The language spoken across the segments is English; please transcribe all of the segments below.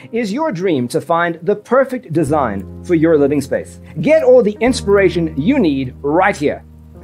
Is your dream to find the perfect design for your living space? Get all the inspiration you need right here.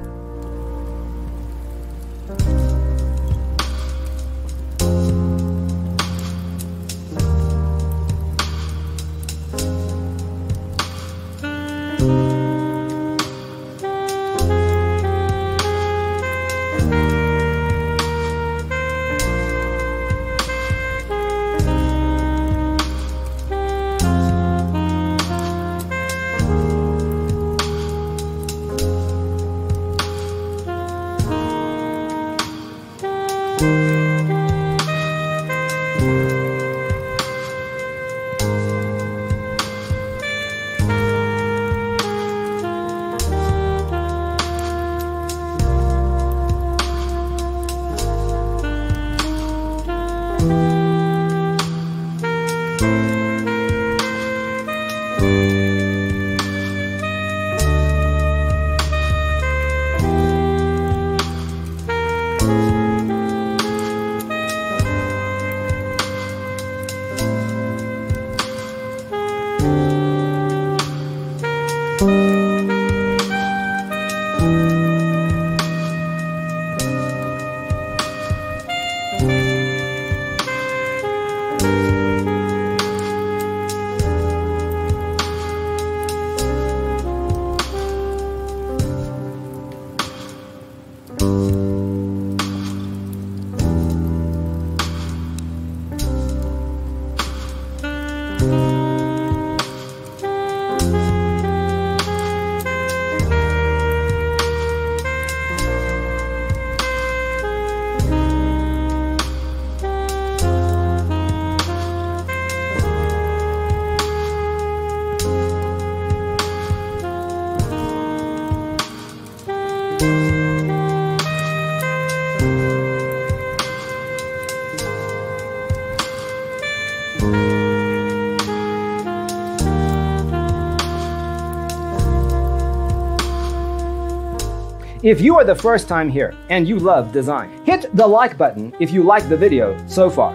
If you are the first time here and you love design, hit the like button if you like the video so far.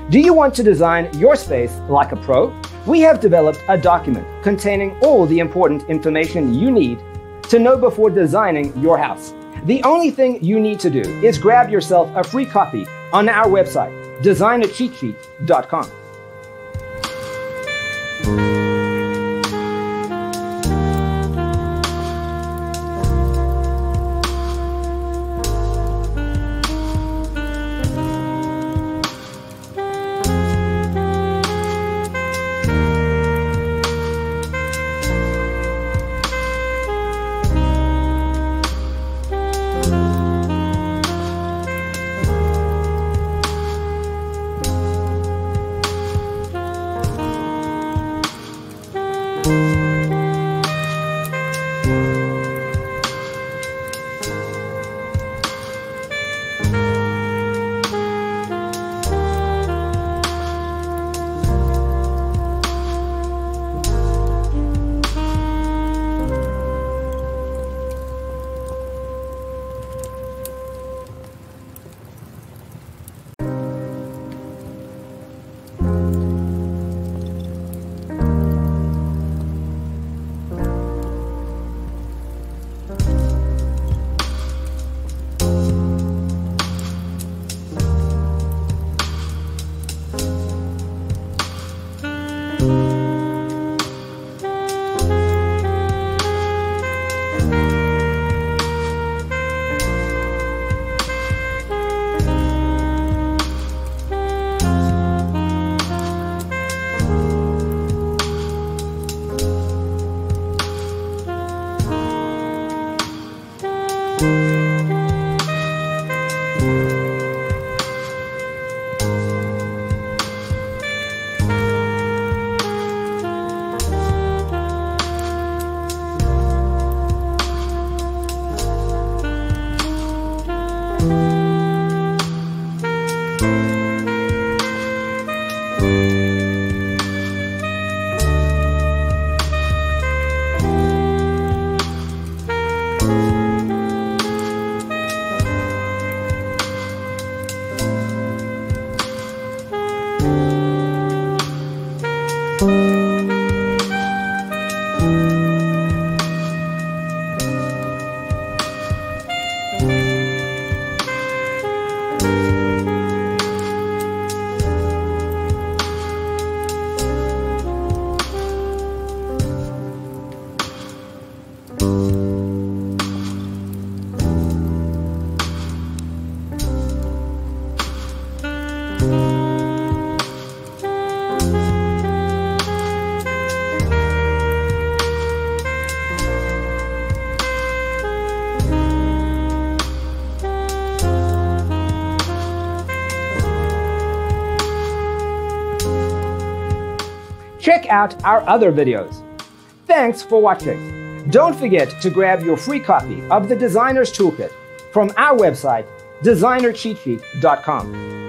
Do you want to design your space like a pro? We have developed a document containing all the important information you need to know before designing your house. The only thing you need to do is grab yourself a free copy on our website, designercheatsheet.com. Check out our other videos. Thanks for watching. Don't forget to grab your free copy of the Designer's Toolkit from our website, designercheatsheet.com.